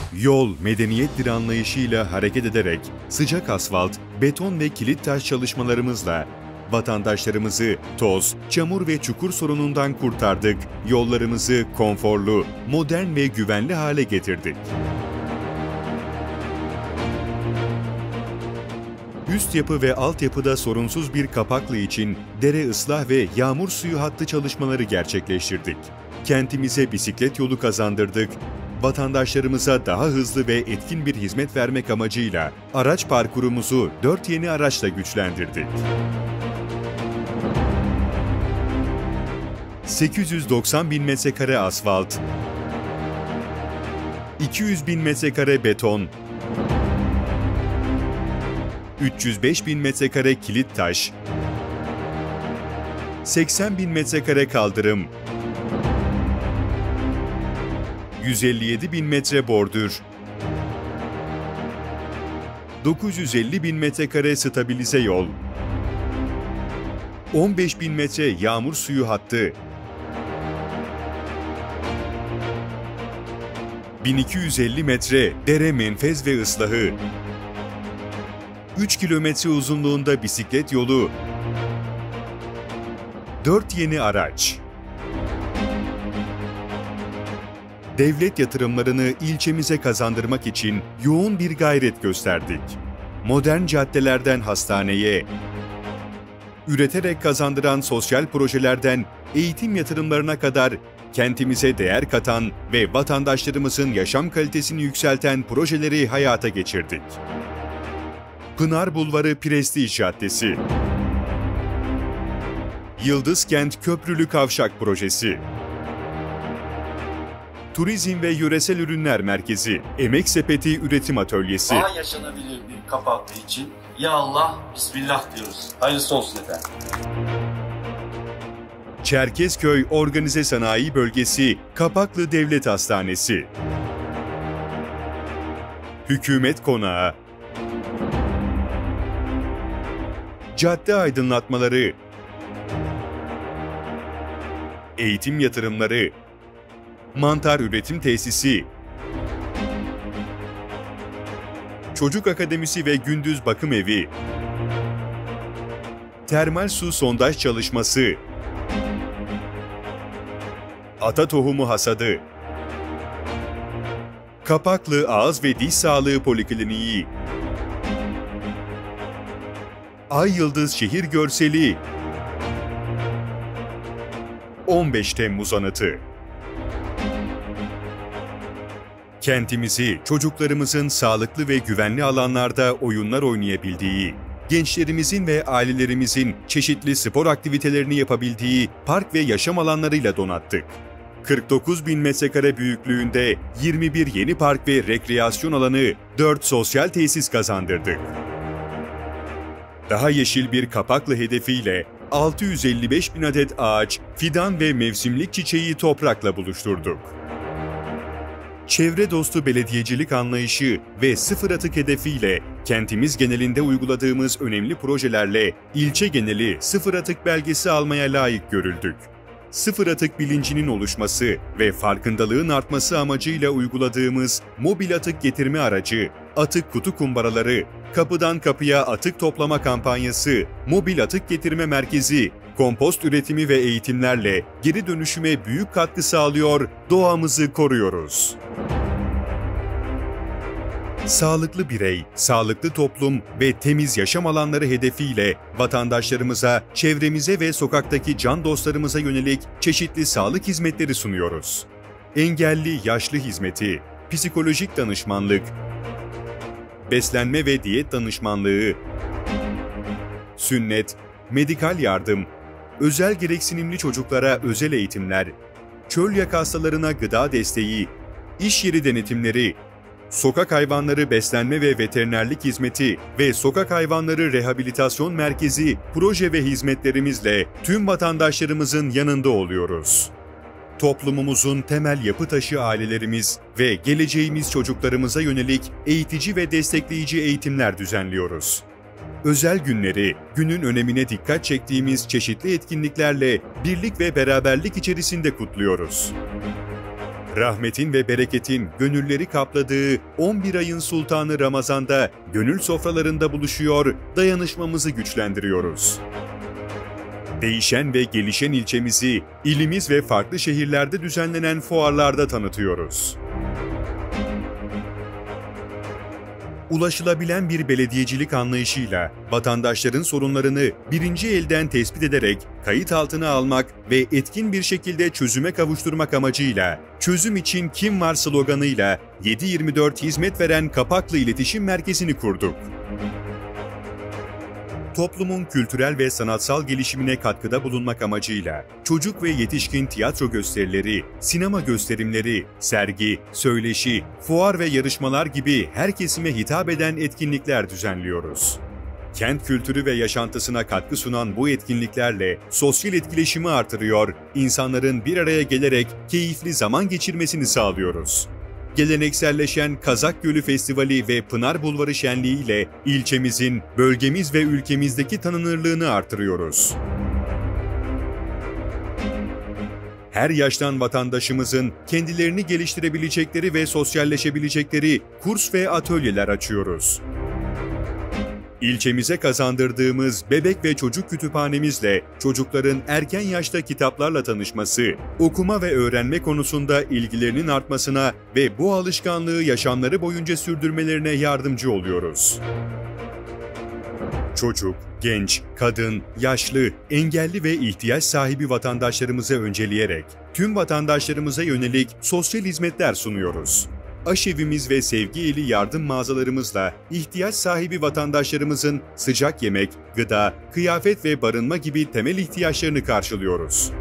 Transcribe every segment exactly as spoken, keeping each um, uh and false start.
Yol, medeniyettir anlayışıyla hareket ederek sıcak asfalt, beton ve kilit taş çalışmalarımızla vatandaşlarımızı toz, çamur ve çukur sorunundan kurtardık, yollarımızı konforlu, modern ve güvenli hale getirdik. Üst yapı ve altyapıda sorunsuz bir Kapaklı için dere ıslah ve yağmur suyu hattı çalışmaları gerçekleştirdik. Kentimize bisiklet yolu kazandırdık, vatandaşlarımıza daha hızlı ve etkin bir hizmet vermek amacıyla araç parkurumuzu dört yeni araçla güçlendirdik. sekiz yüz doksan bin metrekare asfalt, iki yüz bin metrekare beton, üç yüz beş bin metrekare kilit taş, seksen bin metrekare kaldırım, yüz elli yedi bin metre bordür, dokuz yüz elli bin metrekare stabilize yol, on beş bin metre yağmur suyu hattı, bin iki yüz elli metre dere menfez ve ıslahı, üç kilometre uzunluğunda bisiklet yolu, dört yeni araç. Devlet yatırımlarını ilçemize kazandırmak için yoğun bir gayret gösterdik. Modern caddelerden hastaneye, üreterek kazandıran sosyal projelerden eğitim yatırımlarına kadar kentimize değer katan ve vatandaşlarımızın yaşam kalitesini yükselten projeleri hayata geçirdik. Pınar Bulvarı Prestij Caddesi, Yıldızkent Köprülü Kavşak Projesi, Turizm ve Yöresel Ürünler Merkezi, Emek Sepeti Üretim Atölyesi. Daha yaşanabilir bir Kapaklı için ya Allah, Bismillah diyoruz. Hayırlısı olsun efendim. Çerkezköy Organize Sanayi Bölgesi, Kapaklı Devlet Hastanesi, Hükümet Konağı, Cadde aydınlatmaları, eğitim yatırımları, mantar üretim tesisi, çocuk akademisi ve gündüz bakım evi, termal su sondaj çalışması, ata tohumu hasadı, Kapaklı Ağız ve Diş Sağlığı Polikliniği, Ay Yıldız Şehir Görseli, on beş Temmuz Anıtı. Kentimizi çocuklarımızın sağlıklı ve güvenli alanlarda oyunlar oynayabildiği, gençlerimizin ve ailelerimizin çeşitli spor aktivitelerini yapabildiği park ve yaşam alanlarıyla donattık. kırk dokuz bin metrekare büyüklüğünde yirmi bir yeni park ve rekreasyon alanı, dört sosyal tesis kazandırdık. Daha yeşil bir Kapaklı hedefiyle altı yüz elli beş bin adet ağaç, fidan ve mevsimlik çiçeği toprakla buluşturduk. Çevre dostu belediyecilik anlayışı ve sıfır atık hedefiyle kentimiz genelinde uyguladığımız önemli projelerle ilçe geneli sıfır atık belgesi almaya layık görüldük. Sıfır atık bilincinin oluşması ve farkındalığın artması amacıyla uyguladığımız mobil atık getirme aracı, atık kutu kumbaraları, kapıdan kapıya atık toplama kampanyası, mobil atık getirme merkezi, kompost üretimi ve eğitimlerle geri dönüşüme büyük katkı sağlıyor, doğamızı koruyoruz. Sağlıklı birey, sağlıklı toplum ve temiz yaşam alanları hedefiyle vatandaşlarımıza, çevremize ve sokaktaki can dostlarımıza yönelik çeşitli sağlık hizmetleri sunuyoruz. Engelli yaşlı hizmeti, psikolojik danışmanlık, beslenme ve diyet danışmanlığı, sünnet, medikal yardım, özel gereksinimli çocuklara özel eğitimler, çölyak hastalarına gıda desteği, iş yeri denetimleri, sokak hayvanları beslenme ve veterinerlik hizmeti ve sokak hayvanları rehabilitasyon merkezi proje ve hizmetlerimizle tüm vatandaşlarımızın yanında oluyoruz. Toplumumuzun temel yapı taşı ailelerimiz ve geleceğimiz çocuklarımıza yönelik eğitici ve destekleyici eğitimler düzenliyoruz. Özel günleri, günün önemine dikkat çektiğimiz çeşitli etkinliklerle birlik ve beraberlik içerisinde kutluyoruz. Rahmetin ve bereketin gönülleri kapladığı on bir ayın sultanı Ramazan'da gönül sofralarında buluşuyor, dayanışmamızı güçlendiriyoruz. Değişen ve gelişen ilçemizi, ilimiz ve farklı şehirlerde düzenlenen fuarlarda tanıtıyoruz. Ulaşılabilen bir belediyecilik anlayışıyla vatandaşların sorunlarını birinci elden tespit ederek kayıt altına almak ve etkin bir şekilde çözüme kavuşturmak amacıyla "Çözüm için kim var?" sloganıyla yedi yirmi dört hizmet veren Kapaklı İletişim Merkezi'ni kurduk. Toplumun kültürel ve sanatsal gelişimine katkıda bulunmak amacıyla çocuk ve yetişkin tiyatro gösterileri, sinema gösterimleri, sergi, söyleşi, fuar ve yarışmalar gibi her kesime hitap eden etkinlikler düzenliyoruz. Kent kültürü ve yaşantısına katkı sunan bu etkinliklerle sosyal etkileşimi artırıyor, insanların bir araya gelerek keyifli zaman geçirmesini sağlıyoruz. Gelenekselleşen Kazak Gölü Festivali ve Pınar Bulvarı Şenliği ile ilçemizin, bölgemiz ve ülkemizdeki tanınırlığını artırıyoruz. Her yaştan vatandaşımızın kendilerini geliştirebilecekleri ve sosyalleşebilecekleri kurs ve atölyeler açıyoruz. İlçemize kazandırdığımız bebek ve çocuk kütüphanemizle çocukların erken yaşta kitaplarla tanışması, okuma ve öğrenme konusunda ilgilerinin artmasına ve bu alışkanlığı yaşamları boyunca sürdürmelerine yardımcı oluyoruz. Çocuk, genç, kadın, yaşlı, engelli ve ihtiyaç sahibi vatandaşlarımızı önceleyerek tüm vatandaşlarımıza yönelik sosyal hizmetler sunuyoruz. Aşevimiz ve sevgi eli yardım mağazalarımızla ihtiyaç sahibi vatandaşlarımızın sıcak yemek, gıda, kıyafet ve barınma gibi temel ihtiyaçlarını karşılıyoruz.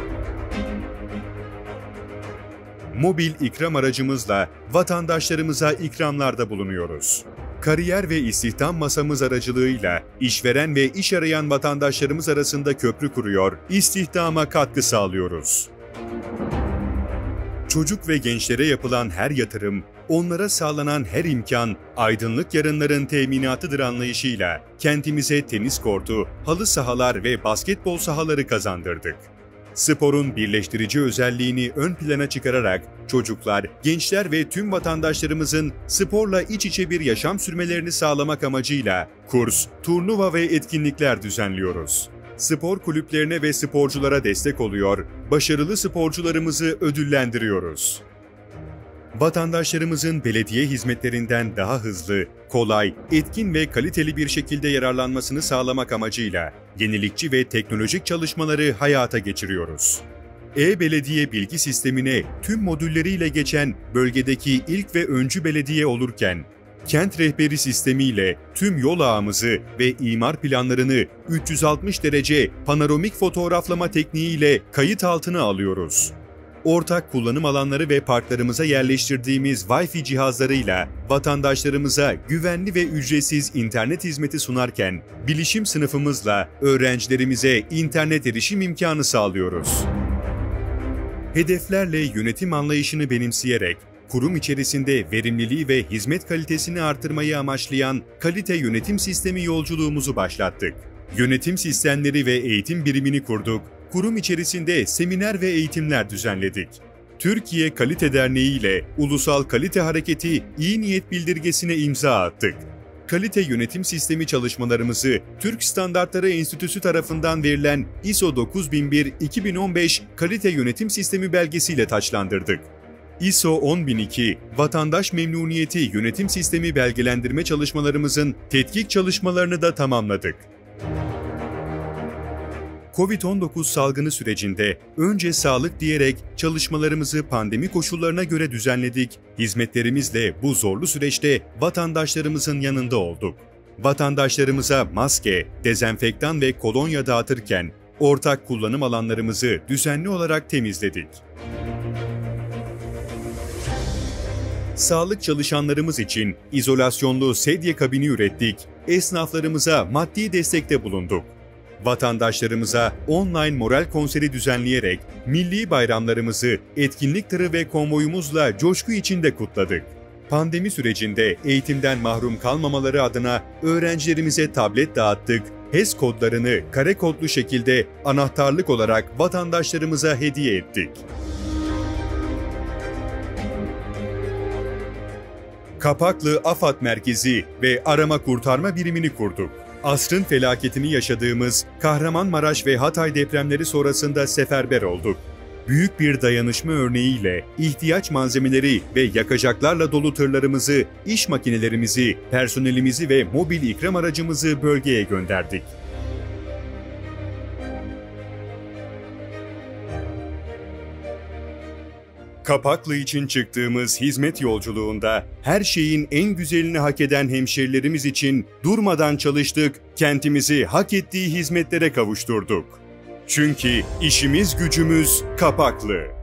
Mobil ikram aracımızla vatandaşlarımıza ikramlarda bulunuyoruz. Kariyer ve istihdam masamız aracılığıyla işveren ve iş arayan vatandaşlarımız arasında köprü kuruyor, istihdama katkı sağlıyoruz. Çocuk ve gençlere yapılan her yatırım, onlara sağlanan her imkan, aydınlık yarınların teminatıdır anlayışıyla kentimize tenis kortu, halı sahalar ve basketbol sahaları kazandırdık. Sporun birleştirici özelliğini ön plana çıkararak çocuklar, gençler ve tüm vatandaşlarımızın sporla iç içe bir yaşam sürmelerini sağlamak amacıyla kurs, turnuva ve etkinlikler düzenliyoruz. Spor kulüplerine ve sporculara destek oluyor, başarılı sporcularımızı ödüllendiriyoruz. Vatandaşlarımızın belediye hizmetlerinden daha hızlı, kolay, etkin ve kaliteli bir şekilde yararlanmasını sağlamak amacıyla yenilikçi ve teknolojik çalışmaları hayata geçiriyoruz. E-Belediye bilgi sistemine tüm modülleriyle geçen bölgedeki ilk ve öncü belediye olurken, Kent rehberi sistemiyle tüm yol ağımızı ve imar planlarını üç yüz altmış derece panoramik fotoğraflama tekniğiyle kayıt altına alıyoruz. Ortak kullanım alanları ve parklarımıza yerleştirdiğimiz Wi-Fi cihazlarıyla vatandaşlarımıza güvenli ve ücretsiz internet hizmeti sunarken, bilişim sınıfımızla öğrencilerimize internet erişim imkanı sağlıyoruz. Hedeflerle yönetim anlayışını benimseyerek, kurum içerisinde verimliliği ve hizmet kalitesini artırmayı amaçlayan kalite yönetim sistemi yolculuğumuzu başlattık. Yönetim sistemleri ve eğitim birimini kurduk, kurum içerisinde seminer ve eğitimler düzenledik. Türkiye Kalite Derneği ile Ulusal Kalite Hareketi iyi niyet bildirgesine imza attık. Kalite yönetim sistemi çalışmalarımızı Türk Standartları Enstitüsü tarafından verilen I S O dokuz bin bir iki bin on beş Kalite Yönetim Sistemi belgesiyle taçlandırdık. I S O on bin iki, Vatandaş Memnuniyeti Yönetim Sistemi belgelendirme çalışmalarımızın tetkik çalışmalarını da tamamladık. kovid on dokuz salgını sürecinde önce sağlık diyerek çalışmalarımızı pandemi koşullarına göre düzenledik, hizmetlerimizle bu zorlu süreçte vatandaşlarımızın yanında olduk. Vatandaşlarımıza maske, dezenfektan ve kolonya dağıtırken ortak kullanım alanlarımızı düzenli olarak temizledik. Sağlık çalışanlarımız için izolasyonlu sedye kabini ürettik, esnaflarımıza maddi destekte bulunduk. Vatandaşlarımıza online moral konseri düzenleyerek milli bayramlarımızı etkinlik tırı ve konvoyumuzla coşku içinde kutladık. Pandemi sürecinde eğitimden mahrum kalmamaları adına öğrencilerimize tablet dağıttık, H E S kodlarını kare kodlu şekilde anahtarlık olarak vatandaşlarımıza hediye ettik. Kapaklı AFAD Merkezi ve Arama Kurtarma Birimini kurduk. Asrın felaketini yaşadığımız Kahramanmaraş ve Hatay depremleri sonrasında seferber olduk. Büyük bir dayanışma örneğiyle ihtiyaç malzemeleri ve yakacaklarla dolu tırlarımızı, iş makinelerimizi, personelimizi ve mobil ikram aracımızı bölgeye gönderdik. Kapaklı için çıktığımız hizmet yolculuğunda her şeyin en güzelini hak eden hemşerilerimiz için durmadan çalıştık, kentimizi hak ettiği hizmetlere kavuşturduk. Çünkü işimiz gücümüz Kapaklı.